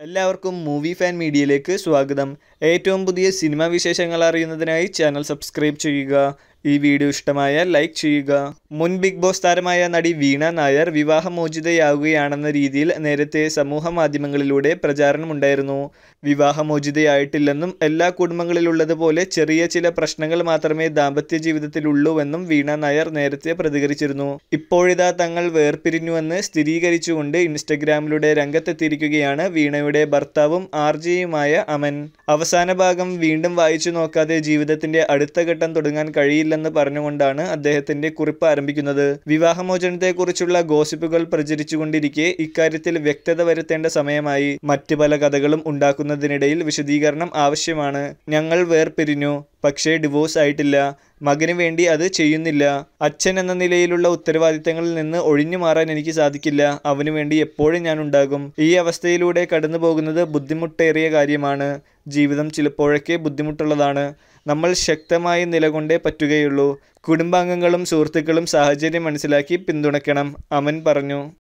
എല്ലാവർക്കും movie fan മീഡിയയിലേക്ക് സ്വാഗതം. ഏറ്റവും പുതിയ സിനിമാ വിശേഷങ്ങൾ അറിയുന്നതിനായി ചാനൽ സബ്സ്ക്രൈബ് ചെയ്യുക. ഈ വീഡിയോ ഇഷ്ടമായാൽ ലൈക്ക് ചെയ്യുക. മുൻ ബിഗ് ബോസ് താരമായ നടി വീണ നായർ വിവാഹമോചിതയാവുകയാണെന്ന രീതിയിൽ നേരത്തെ സമൂഹ മാധ്യമങ്ങളിലൂടെ പ്രചാരണമുണ്ടായിരുന്നു. വിവാഹമോചിതയായിട്ടില്ലെന്നും എല്ലാ കുടുംബങ്ങളിലുള്ളതുപോലെ ചെറിയ ചില പ്രശ്നങ്ങൾ മാത്രമേ ദാമ്പത്യ ജീവിതത്തിലുള്ളൂവെന്നും വീണ നായർ നേരത്തെ പ്രതികരിച്ചിരുന്നു. ഇപ്പോഴിതാ തങ്ങൾ വേർപിരിഞ്ഞുവെന്ന് സ്ഥിരീകരിച്ചുകൊണ്ട് ഇൻസ്റ്റഗ്രാമിലൂടെ രംഗത്തെത്തിയിരിക്കുകയാണ് വീണയുടെ ഭർത്താവും ആർജെയുമായ അമൻ. അവസാന ഭാഗം വീണ്ടും വായിച്ചു നോക്കാതെ ജീവിതത്തിന്റെ അടുത്ത ഘട്ടം തുടങ്ങാൻ കഴിയില്ലെന്ന് പറഞ്ഞുകൊണ്ടാണ് അദ്ദേഹത്തിന്റെ കുറിപ്പ് ആരംഭിക്കുന്നത്. വിവാഹമോചനത്തെക്കുറിച്ചുള്ള ഗോസിപ്പുകൾ പ്രചരിച്ചുകൊണ്ടിരിക്കെ ഇക്കാര്യത്തിൽ വ്യക്തത വരുത്തേണ്ട സമയമായി. മറ്റ് പല കഥകളും ഉണ്ടാക്കുന്നതിനിടയിൽ വിശദീകരണം ആവശ്യമാണ്. ഞങ്ങൾ വേർപിരിഞ്ഞു, പക്ഷേ ഡിവോഴ്സ് ആയിട്ടില്ല. മകന് വേണ്ടി അത് ചെയ്യുന്നില്ല. അച്ഛൻ എന്ന നിലയിലുള്ള ഉത്തരവാദിത്തങ്ങളിൽ നിന്ന് ഒഴിഞ്ഞു മാറാൻ എനിക്ക് സാധിക്കില്ല. അവനു വേണ്ടി എപ്പോഴും ഞാൻ ഉണ്ടാകും. ഈ അവസ്ഥയിലൂടെ കടന്നു പോകുന്നത് ബുദ്ധിമുട്ടേറിയ കാര്യമാണ്. ജീവിതം ചിലപ്പോഴൊക്കെ ബുദ്ധിമുട്ടുള്ളതാണ്. നമ്മൾ ശക്തമായി നിലകൊണ്ടേ പറ്റുകയുള്ളൂ. കുടുംബാംഗങ്ങളും സുഹൃത്തുക്കളും സാഹചര്യം മനസ്സിലാക്കി പിന്തുണയ്ക്കണം, അമൻ പറഞ്ഞു.